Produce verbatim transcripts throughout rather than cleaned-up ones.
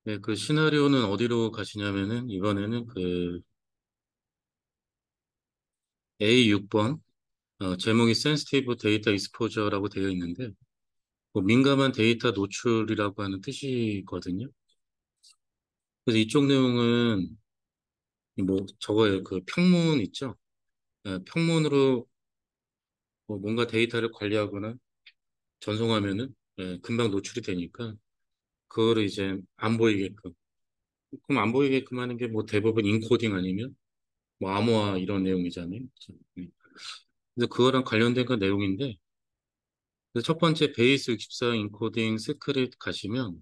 네, 그 시나리오는 어디로 가시냐면은 이번에는 그 에이 육 번 어, 제목이 센시티브 데이터 익스포저라고 되어 있는데 뭐 민감한 데이터 노출이라고 하는 뜻이거든요. 그래서 이쪽 내용은 뭐 저거예요. 그 평문 있죠. 예, 평문으로 뭐 뭔가 데이터를 관리하거나 전송하면은 예, 금방 노출이 되니까 그거를 이제 안 보이게끔 그럼 안 보이게끔 하는 게 뭐 대부분 인코딩 아니면 뭐 암호화 이런 내용이잖아요. 그죠? 예. 그래서 그거랑 관련된 그 내용인데 그래서 첫 번째 베이스 육십사 인코딩 스크립트 가시면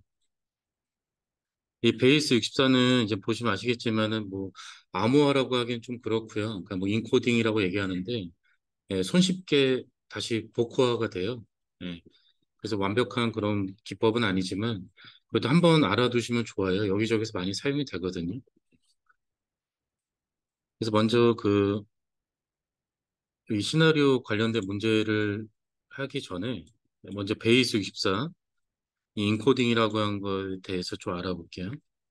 이 베이스 육십사는 이제 보시면 아시겠지만은 뭐 암호화라고 하기엔 좀 그렇고요. 그러니까 뭐 인코딩이라고 얘기하는데 예, 손쉽게 다시 복호화가 돼요. 예, 그래서 완벽한 그런 기법은 아니지만 그래도 한번 알아두시면 좋아요. 여기저기서 많이 사용이 되거든요. 그래서 먼저 그 이 시나리오 관련된 문제를 하기 전에 먼저 베이스 육십사 이 인코딩이라고 한 거에 대해서 좀 알아볼게요.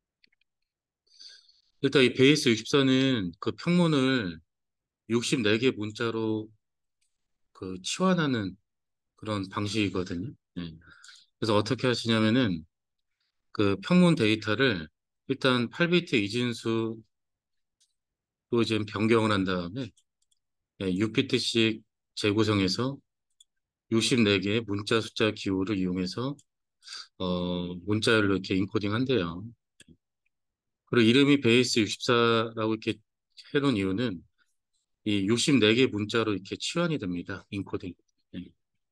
일단 이 베이스 육십사는 그 평문을 육십사 개 문자로 그 치환하는 그런 방식이거든요. 네. 그래서 어떻게 하시냐면은 그 평문 데이터를 일단 팔 비트 이진수로 이제 변경을 한 다음에 육 비트씩 재구성해서 육십사 개의 문자 숫자 기호를 이용해서 어 문자열로 이렇게 인코딩 한대요. 그리고 이름이 베이스 육십사라고 이렇게 해놓은 이유는 이 육십사 개 문자로 이렇게 치환이 됩니다. 인코딩. 네.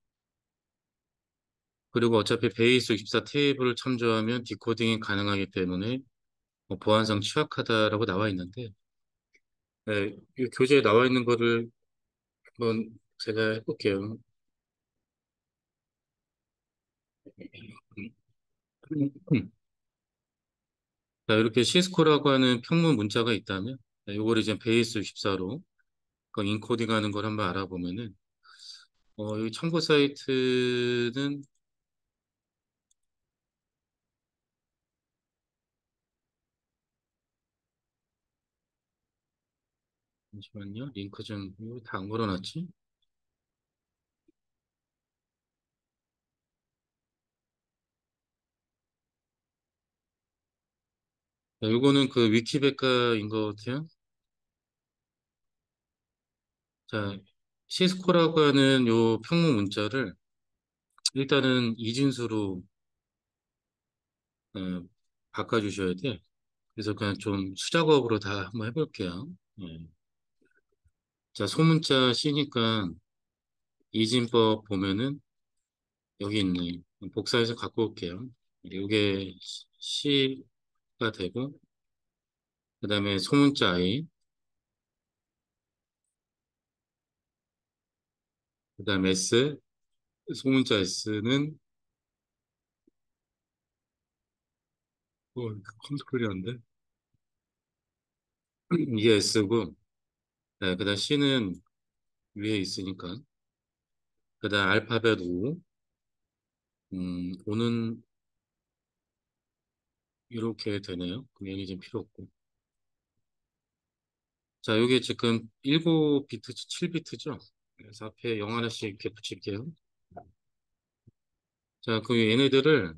그리고 어차피 베이스 육십사 테이블을 참조하면 디코딩이 가능하기 때문에 뭐 보안상 취약하다라고 나와 있는데, 네, 이 교재에 나와 있는 거를 한번 제가 해볼게요. 자, 이렇게 시스코라고 하는 평문 문자가 있다면, 네, 이걸 이제 베이스 육십사로 그 인코딩하는 걸 한번 알아보면은, 어, 이 참고 사이트는 잠시만요. 링크 좀, 이거 다 안 걸어놨지? 자, 이거는 그 위키백과인 것 같아요. 자, 시스코라고 하는 요 평문 문자를 일단은 이진수로 어, 바꿔주셔야 돼. 그래서 그냥 좀 수작업으로 다 한번 해볼게요. 예. 자, 소문자 C니까 이진법 보면은 여기 있네. 복사해서 갖고 올게요. 이게 C가 되고, 그 다음에 소문자 I, 그 다음에 S, 소문자 S는, 어, 컨트롤이 안 돼. 이게 S고, 네, 그 다음 C는 위에 있으니까, 그 다음 알파벳 O, 음, O는 이렇게 되네요. 그럼 얘는 이제 필요 없고. 자, 이게 지금 일곱 비트, 칠 비트죠? 그래서 앞에 영 하나씩 이렇게 붙일게요. 자, 그 얘네들을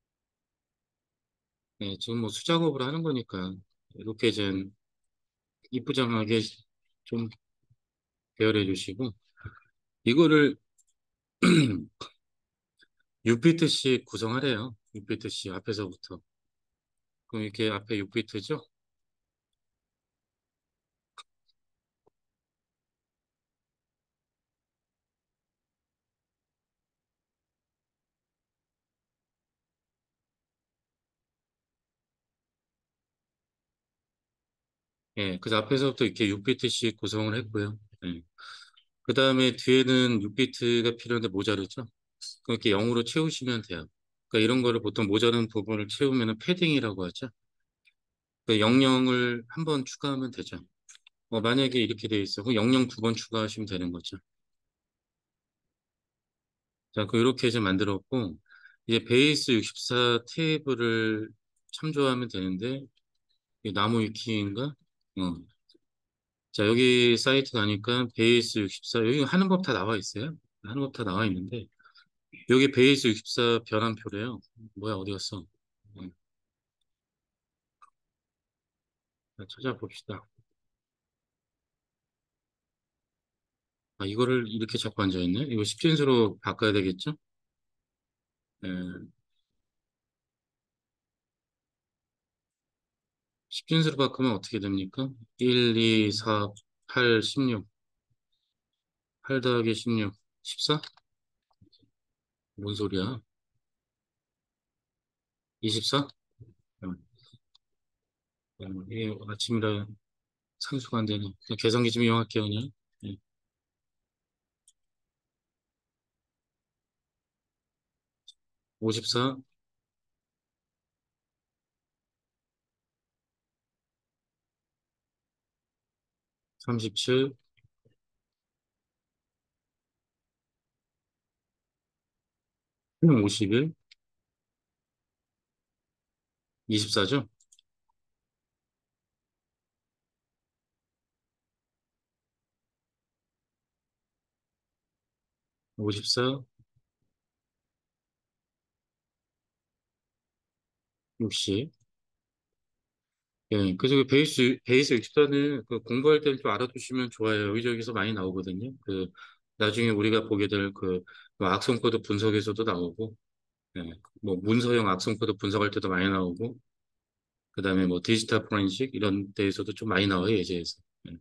네, 지금 뭐 수작업을 하는 거니까 이렇게 좀 이쁘장하게 좀 배열해 주시고 이거를 육 비트씩 구성하래요. 육 비트씩 앞에서부터. 그럼 이렇게 앞에 육 비트죠? 예, 그래서 앞에서부터 이렇게 육 비트씩 구성을 했고요. 예. 그 다음에 뒤에는 육 비트가 필요한데 모자르죠? 그렇게 영으로 채우시면 돼요. 그러니까 이런 거를 보통 모자른 부분을 채우면 패딩이라고 하죠. 그 영영을 한 번 추가하면 되죠. 어, 만약에 이렇게 돼 있어. 그럼 영영 두 번 추가하시면 되는 거죠. 자, 그 이렇게 이제 만들었고, 이제 베이스 육십사 테이블을 참조하면 되는데, 이게 나무 위키인가? 어. 자, 여기 사이트 가니까 베이스 육십사, 여기 하는 법 다 나와 있어요. 하는 법 다 나와 있는데, 여기 베이스 육십사 변환표래요. 뭐야, 어디 갔어? 어, 자, 찾아봅시다. 아, 이거를 이렇게 자꾸 앉아있네? 이거 십진수로 바꿔야 되겠죠? 예, 십진수로 바꾸면 어떻게 됩니까? 일, 이, 사, 팔, 십육. 팔 더하기 십육. 십사? 뭔 소리야? 이십사? 이게 아침이라 상수가 안 되네. 그냥 계산기 좀 이용할게요, 그냥. 예. 오십사, 삼십칠, 오십일, 이십사죠? 오십사, 육십. 예, 그래서 그 베이스, 베이스 육십사는 그 공부할 때는 좀 알아두시면 좋아요. 여기저기서 많이 나오거든요. 그, 나중에 우리가 보게 될 그, 뭐 악성 코드 분석에서도 나오고, 예, 뭐 문서형 악성 코드 분석할 때도 많이 나오고, 그 다음에 뭐 디지털 포렌식 이런 데에서도 좀 많이 나와요, 예제에서. 예.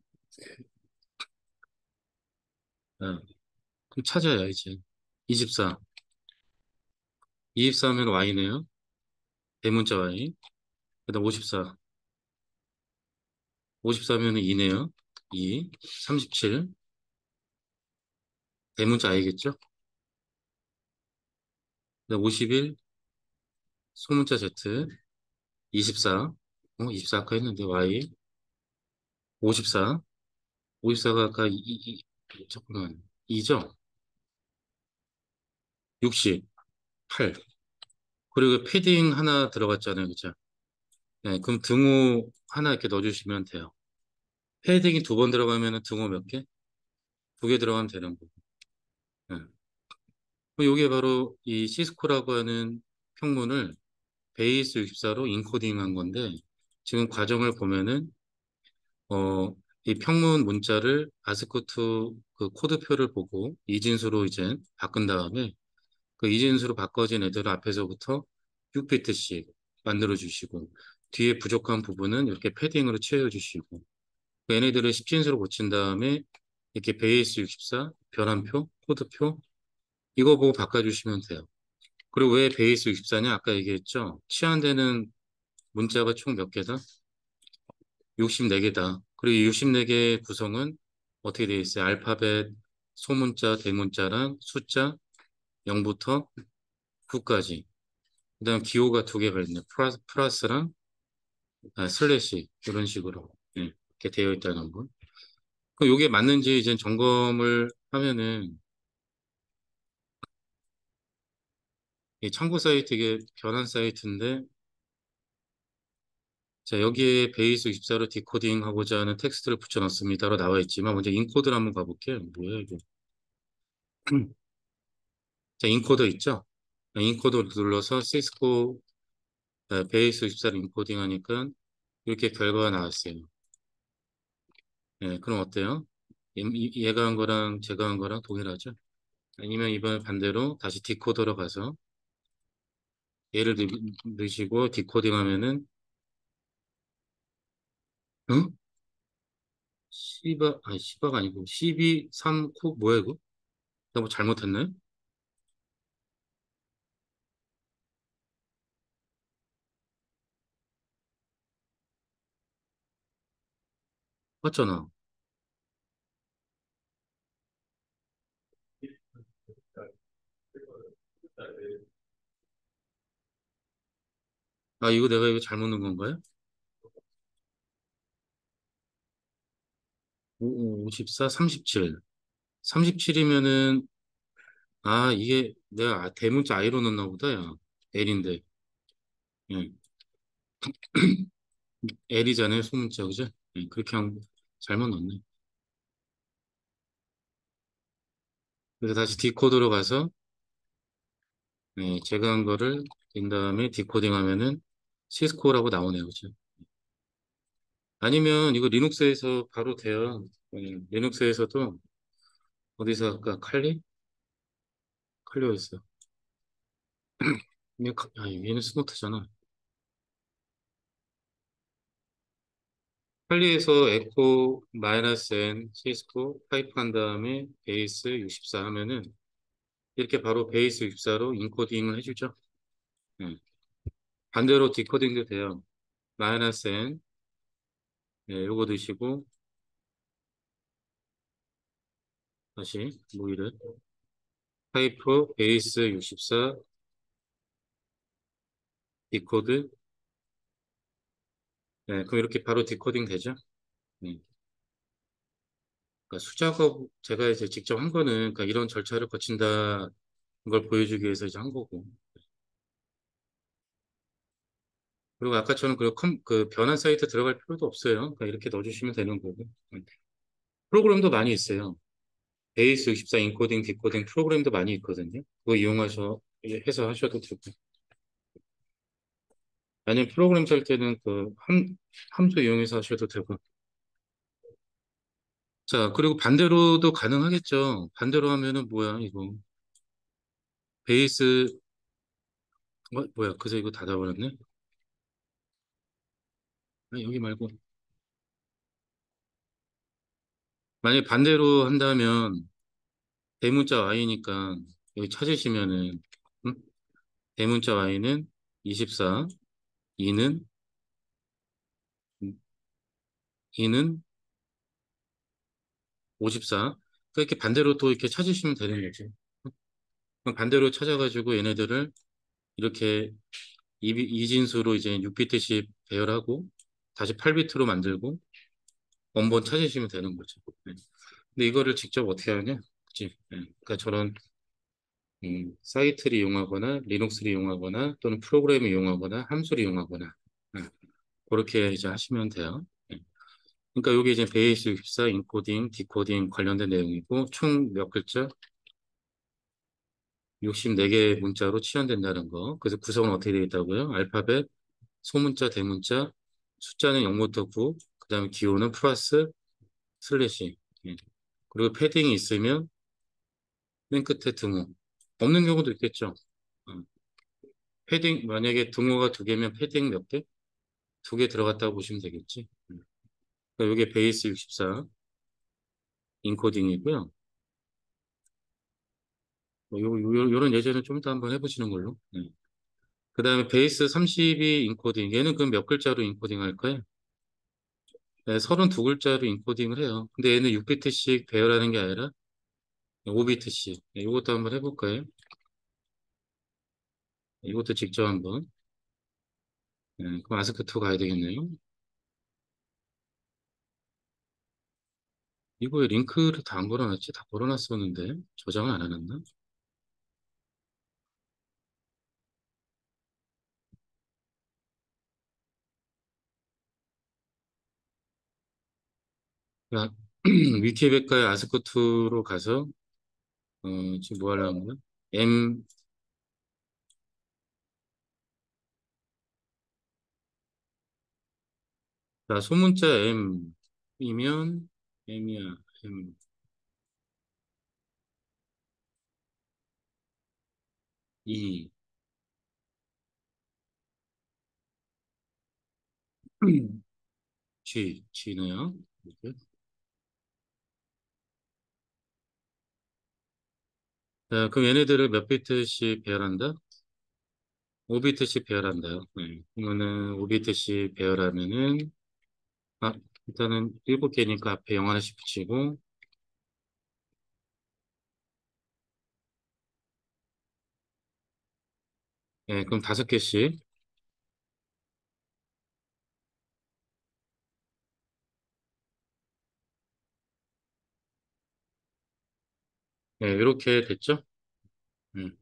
아, 그럼 찾아야 이제. 이십사. 이십사면 Y네요. 대문자 Y. 그 다음 오십사. 오십사면 이네요. 이. 삼십칠. 대문자 I겠죠? 그 다음 오십일. 소문자 Z. 이십사. 어, 이십사 아까 했는데 Y. 오십사. 오십사가 아까 이, 이, 이- 잠깐만. 이죠? 육십. 팔. 그리고 패딩 하나 들어갔잖아요. 그죠? 네, 그럼 등호 하나 이렇게 넣어주시면 돼요. 패딩이 두 번 들어가면 등호 몇 개? 두 개 들어가면 되는 거고. 네. 그럼 이게 바로 이 시스코라고 하는 평문을 베이스 육십사로 인코딩한 건데, 지금 과정을 보면은, 어, 이 평문 문자를 아스코트 그 코드표를 보고 이진수로 이제 바꾼 다음에 그 이진수로 바꿔진 애들을 앞에서부터 육 비트씩 만들어 주시고, 뒤에 부족한 부분은 이렇게 패딩으로 채워 주시고, 그 얘네들을 십진수로 고친 다음에 이렇게 베이스 육십사, 변환표, 코드표, 이거 보고 바꿔주시면 돼요. 그리고 왜 베이스 육십사냐? 아까 얘기했죠? 치환되는 문자가 총 몇 개다? 육십사 개다. 그리고 이 육십사 개의 구성은 어떻게 되어 있어요? 알파벳, 소문자, 대문자랑 숫자 영부터 구까지. 그다음 기호가 두 개가 있네. 플러스, 플러스랑 아, 슬래시 이런 식으로 예, 이렇게 되어 있다는 거. 그 요게 맞는지 이제 점검을 하면은 이 참고 사이트 이게 변환 사이트인데 자 여기에 베이스 육십사로 디코딩 하고자 하는 텍스트를 붙여놨습니다로 나와 있지만 먼저 인코드를 한번 가볼게요. 뭐야 이거? 자 인코더 있죠? 인코더 눌러서 시스코 아, 베이스 육십사를 인코딩 하니까 이렇게 결과가 나왔어요. 예, 그럼 어때요? 얘- 이- 얘가 한 거랑 제가 한 거랑 동일하죠? 아니면 이번 반대로 다시 디코더로 가서 얘를 넣, 넣으시고 디코딩 하면은 응? 시바 아니 시바가 아니고 십이, 삼, 구 뭐야 이거? 내가 뭐 잘못했나요? 맞잖아. 아 이거 내가 이거 잘못 넣은 건가요? 오, 오십사, 삼십칠. 삼십칠이면은 아 이게 내가 아, 대문자 I로 넣나 보다 야. L인데. 예. L이잖아요, 소문자, 그죠? 네, 그렇게 한, 잘못 넣었네. 그래서 다시 디코더로 가서, 네, 제가 한 거를 낸 다음에 디코딩 하면은 시스코라고 나오네요, 그죠? 아니면 이거 리눅스에서 바로 돼요. 네, 리눅스에서도 어디서 아까 칼리? 칼리오였어. 얘, 카- 아, 얘는 스노트잖아. 칼리에서 에코 마이너스 N 시스코 타입 한 다음에 베이스 육십사 하면은 이렇게 바로 베이스 육십사로 인코딩을 해주죠. 네. 반대로 디코딩도 돼요. 마이너스 N, 네, 요거 드시고 다시 모이를 타이프 베이스 육십사 디코드. 네, 그럼 이렇게 바로 디코딩 되죠. 네. 그러니까 수작업 제가 이제 직접 한 거는 그러니까 이런 절차를 거친다 걸 보여주기 위해서 이제 한 거고. 그리고 아까처럼 그, 컴, 그 변환 사이트 들어갈 필요도 없어요. 그러니까 이렇게 넣어주시면 되는 거고. 음. 프로그램도 많이 있어요. 베이스 육십사 인코딩, 디코딩 프로그램도 많이 있거든요. 그거 이용하셔 해서 하셔도 되고. 아니면 프로그램 짤 때는 그 함, 함수 이용해서 하셔도 되고. 자, 그리고 반대로도 가능하겠죠. 반대로 하면은 뭐야, 이거. 베이스, 어, 뭐야, 그새 이거 닫아버렸네? 아, 여기 말고. 만약에 반대로 한다면 대문자 y니까 여기 찾으시면은, 음? 대문자 y는 이십사, 이는, 이는 오십사. 그러니까 이렇게 반대로 또 이렇게 찾으시면 되는 거지. 그럼 반대로 찾아가지고 얘네들을 이렇게 이, 이진수로 이제 육 비트씩 배열하고 다시 팔 비트로 만들고 원본 찾으시면 되는 거죠. 네. 근데 이거를 직접 어떻게 하냐? 그치? 네. 그러니까 저런 음, 사이트를 이용하거나 리눅스를 이용하거나 또는 프로그램을 이용하거나 함수를 이용하거나 네. 그렇게 이제 하시면 돼요. 네. 그러니까 여기 이제 베이스 육십사 인코딩, 디코딩 관련된 내용이고 총 몇 글자? 육십사 개 문자로 치환된다는 거. 그래서 구성은 어떻게 되어 있다고요? 알파벳, 소문자, 대문자, 숫자는 영부터 구, 그 다음에 기호는 플러스, 슬래시. 예. 그리고 패딩이 있으면 맨 끝에 등호. 없는 경우도 있겠죠. 어. 패딩, 만약에 등호가 두 개면 패딩 몇 개? 두 개 들어갔다고 보시면 되겠지. 음. 그러니까 이게 베이스 육십사 인코딩이고요. 뭐 요, 요, 요런 예제는 좀 이따 한번 해보시는 걸로. 네. 그 다음에 베이스 삼십이 인코딩. 얘는 그럼 몇 글자로 인코딩 할까요? 네, 서른두 글자로 인코딩을 해요. 근데 얘는 육 비트씩 배열하는 게 아니라 오 비트씩. 네, 이것도 한번 해볼까요? 네, 이것도 직접 한번. 네, 그럼 아스크투 가야 되겠네요. 이거에 링크를 다 안 걸어놨지? 다 걸어놨었는데 저장을 안 해놨나? 야, 위키백과의 아스크투로 가서 어, 지금 뭐 하려는 거야? M, 자, 소문자 M이면 M이야. M, E, G, G네요. 이렇게. 자, 그럼 얘네들을 몇 비트씩 배열한다? 오 비트씩 배열한다요. 네. 그러면은 오 비트씩 배열하면은 아, 일단은 일곱 개니까 앞에 영 하나씩 붙이고 네, 그럼 다섯 개씩 네, 이렇게 됐죠? 음.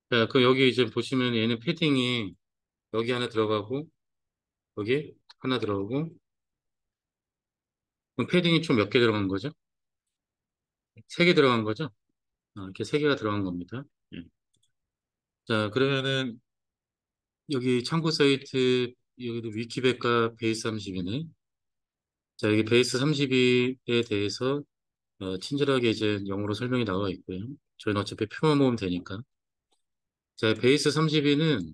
자, 그 여기 이제 보시면 얘는 패딩이 여기 하나 들어가고 여기 하나 들어가고 그럼 패딩이 총 몇 개 들어간 거죠? 세 개 들어간 거죠? 아, 이렇게 세 개가 들어간 겁니다. 예. 자, 그러면은 여기 참고 사이트 여기도 위키백과 베이스 삼십이네. 자, 여기 베이스 삼십이에 대해서 어, 친절하게 이제 영어로 설명이 나와 있고요. 저희는 어차피 표만 보면 되니까. 자, 베이스 삼십이는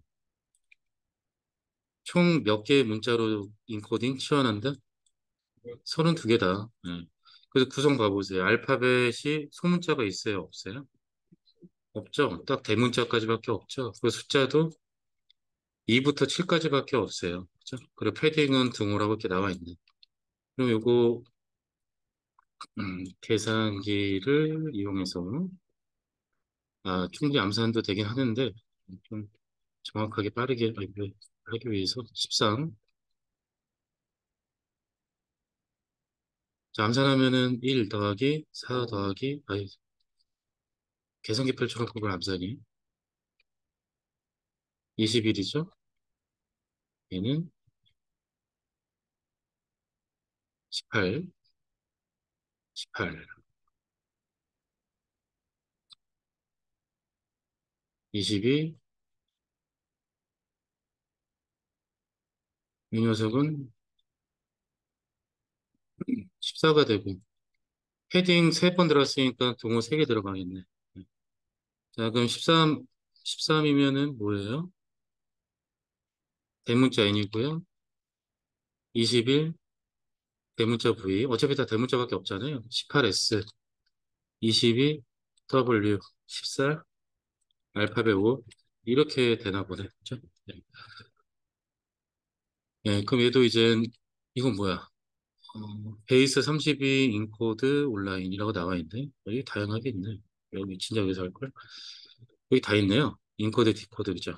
총 몇 개의 문자로 인코딩 치환한다? 서른두 개다. 예. 그래서 구성 봐보세요. 알파벳이 소문자가 있어요? 없어요? 없죠. 딱 대문자까지밖에 없죠. 그 숫자도 이부터 칠까지밖에 없어요. 그죠? 그리고 패딩은 등호라고 이렇게 나와 있네. 그럼 요거 음, 계산기를 이용해서 아, 충분히 암산도 되긴 하는데 좀 정확하게 빠르게 하기 하기 위해서 십삼. 자, 암산하면은 일 더하기 사 더하기 아니, 계산기 펼쳐갖고 그걸 암산이 이십일이죠. 얘는 십팔, 십팔, 이십이. 이 녀석은 십사가 되고 패딩 세 번 들어갔으니까 동호 세 개 들어가겠네. 자, 그럼 십삼, 십삼이면은 뭐예요? 대문자 n이고요. 이십일 대문자 v. 어차피 다 대문자밖에 없잖아요. 십팔 에스, 이십이 w, 십사 알파벳 오. 이렇게 되나 보네. 그죠? 네. 예, 그럼 얘도 이제 이건 뭐야? 어, 베이스 삼십이 인코드 온라인이라고 나와 있네. 여기 다양하게 있네. 여기 진짜 여기서 할 걸? 여기 다 있네요. 인코드, 디코드, 그죠?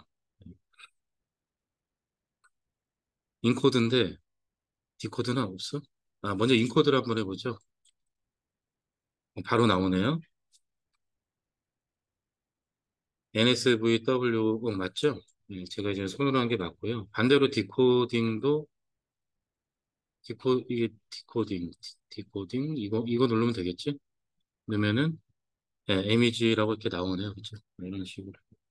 인코드인데 디코드는 없어? 아, 먼저 인코드를 한번 해보죠. 어, 바로 나오네요. 엔에스브이더블유 어, 맞죠? 네, 제가 이제 손으로 한 게 맞고요. 반대로 디코딩도 디코 이게 디코딩 디코딩 이거 이거 누르면 되겠지? 넣으면은 네, 이미지라고 이렇게 나오네요. 그렇죠? 이런 식으로.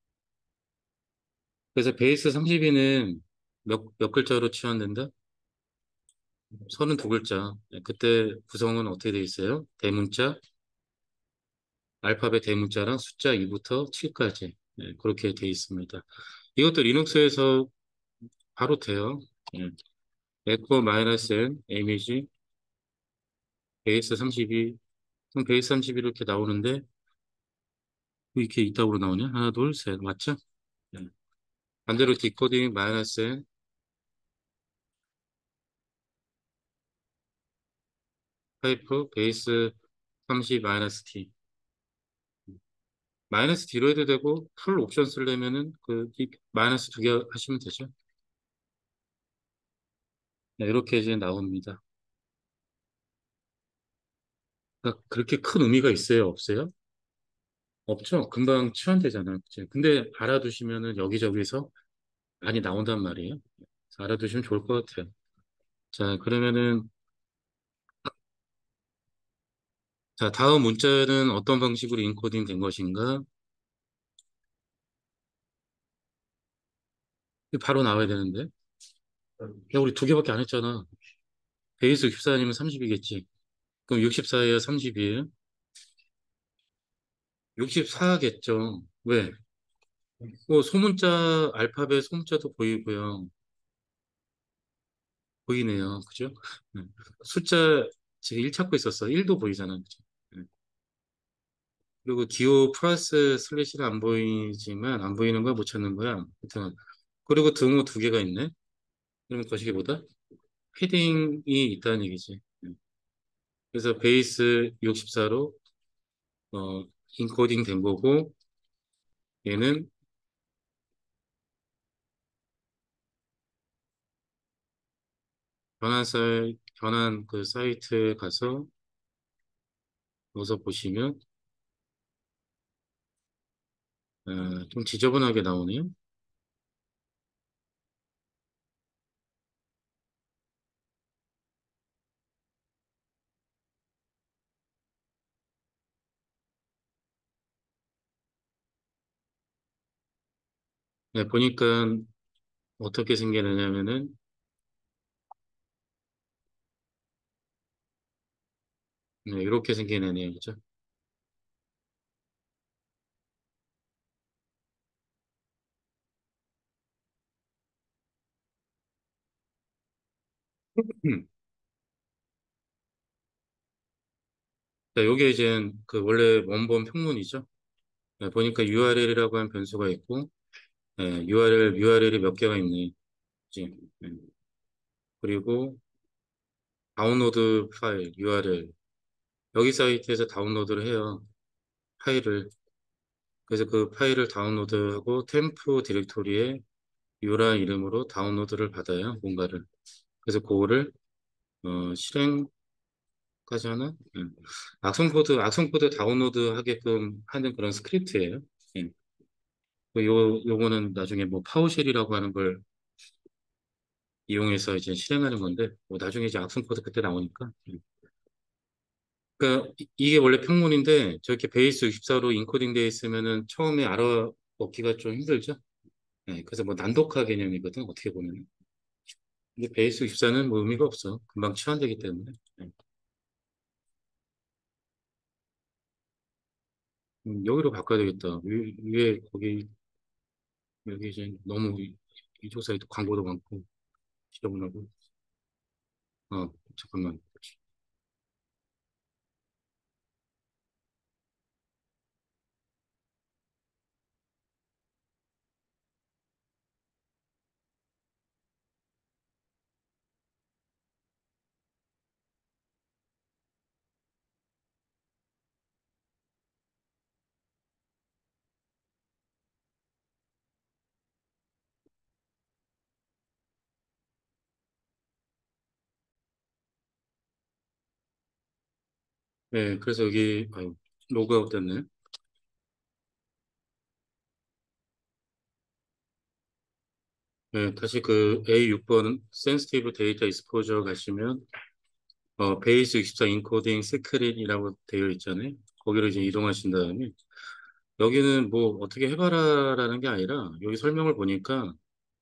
그래서 베이스 삼십이는 몇, 몇 글자로 치환된다? 서른두 글자. 네, 그때 구성은 어떻게 돼 있어요? 대문자, 알파벳 대문자랑 숫자 이부터 칠까지. 네, 그렇게 돼 있습니다. 이것도 리눅스에서 바로 돼요. 네. 에코 마이너스 N, 이미지, 베이스 삼십이. 그럼 베이스 삼십이 이렇게 나오는데, 이렇게 이따구로 나오냐? 하나, 둘, 셋. 맞죠? 네. 반대로 디코딩 마이너스 N, 파이프, 베이스 삼십 마이너스 T. 마이너스 D로 해도 되고, 풀 옵션 쓰려면은, 그, 이 마이너스 두 개 하시면 되죠. 네, 이렇게 이제 나옵니다. 그러니까 그렇게 큰 의미가 있어요? 없어요? 없죠? 금방 치환되잖아요. 그치? 근데 알아두시면은 여기저기서 많이 나온단 말이에요. 알아두시면 좋을 것 같아요. 자, 그러면은, 자, 다음 문자는 어떤 방식으로 인코딩 된 것인가? 이거 바로 나와야 되는데. 야, 우리 두 개밖에 안 했잖아. 베이스 육십사 아니면 삼십이겠지. 그럼 육십사예요? 삼십이에요? 육십사겠죠. 왜? 뭐, 소문자, 알파벳 소문자도 보이고요. 보이네요. 그죠? 네. 숫자, 지금 일 찾고 있었어. 일도 보이잖아. 그죠? 네. 그리고 기호 플러스 슬래시는 안 보이지만, 안 보이는 거야, 못 찾는 거야. 하여튼, 그리고 등호 두 개가 있네. 그러면 거시기보다 패딩이 있다는 얘기지. 네. 그래서 베이스 육십사로, 어, 인코딩 된 거고, 얘는 변환 사이, 변환 그 사이트에 가서, 넣어서 보시면, 어, 좀 지저분하게 나오네요. 네, 보니까 어떻게 생겨내냐면은, 네, 이렇게 생겨내네요. 그죠? 음. 자, 요게 이제 그 원래 원본 평문이죠. 네, 보니까 유알엘이라고 하는 변수가 있고, 네, 유알엘, 유알엘이 몇 개가 있네. 그지? 네. 그리고 다운로드 파일, 유알엘. 여기 사이트에서 다운로드를 해요. 파일을. 그래서 그 파일을 다운로드하고 템프 디렉토리에 유라 이름으로 다운로드를 받아요. 뭔가를. 그래서 그거를 어, 실행까지 하나? 음. 악성 코드, 악성 코드 다운로드 하게끔 하는 그런 스크립트예요. 예. 그 요, 요거는 나중에 뭐 파워쉘이라고 하는 걸 이용해서 이제 실행하는 건데, 뭐 나중에 이제 악성 코드 그때 나오니까. 음. 그러니까 이- 이게 원래 평문인데 저렇게 베이스 육십사로 인코딩 되어 있으면은 처음에 알아먹기가 좀 힘들죠. 예, 그래서 뭐 난독화 개념이거든, 어떻게 보면. 근데 베이스 육십사는 뭐 의미가 없어. 금방 치환되기 때문에. 예. 음, 여기로 바꿔야 되겠다. 위, 위에 거기 여기 이제 너무 이- 이쪽 사이트 광고도 많고 지저분하고. 어, 잠깐만. 네, 그래서 여기 아유, 로그아웃 됐네. 네, 다시 그 에이 육 번 센시티브 데이터 익스포저 가시면 어, 베이스 육십사 인코딩 시크릿이라고 되어 있잖아요. 거기로 이제 이동하신 다음에 여기는 뭐 어떻게 해봐라라는 게 아니라 여기 설명을 보니까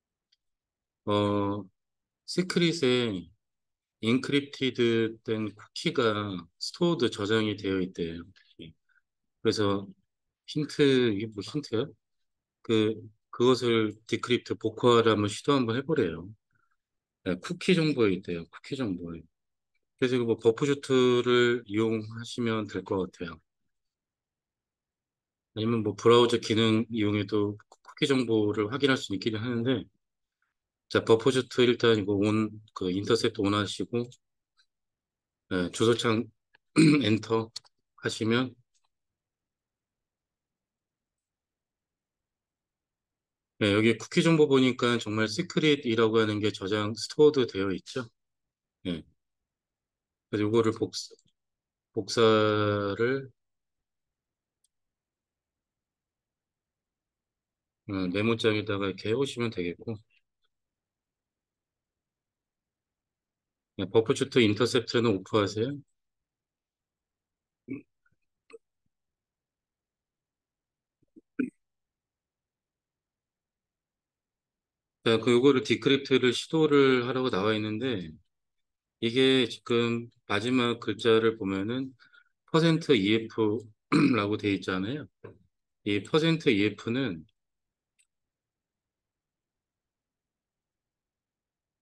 어, 시크릿에 인크립티드 된 쿠키가 스토어드 저장이 되어 있대요. 그래서 힌트, 이게 뭐 힌트야? 그, 그것을 디크립트 복구하를 한번 시도 한번 해보래요. 네, 쿠키 정보에 있대요. 쿠키 정보에. 그래서 이거 뭐 버프주트를 이용하시면 될 것 같아요. 아니면 뭐 브라우저 기능 이용해도 쿠키 정보를 확인할 수 있기는 하는데, 자, 버퍼주트 일단 이거 온, 그 인터셉트 온 하시고, 네, 주소창 엔터 하시면, 네, 여기 쿠키 정보 보니까 정말 시크릿이라고 하는 게 저장 스토어도 되어 있죠. 네, 그래서 이거를 복사, 복사를 어, 메모장에다가 이렇게 해오시면 되겠고, 네, 버퍼주트 인터셉트는 오프하세요. 자, 그 요거를 디크립트를 시도를 하라고 나와 있는데, 이게 지금 마지막 글자를 보면은 퍼센트 이에프라고 돼 있잖아요. 이 퍼센트 이에프는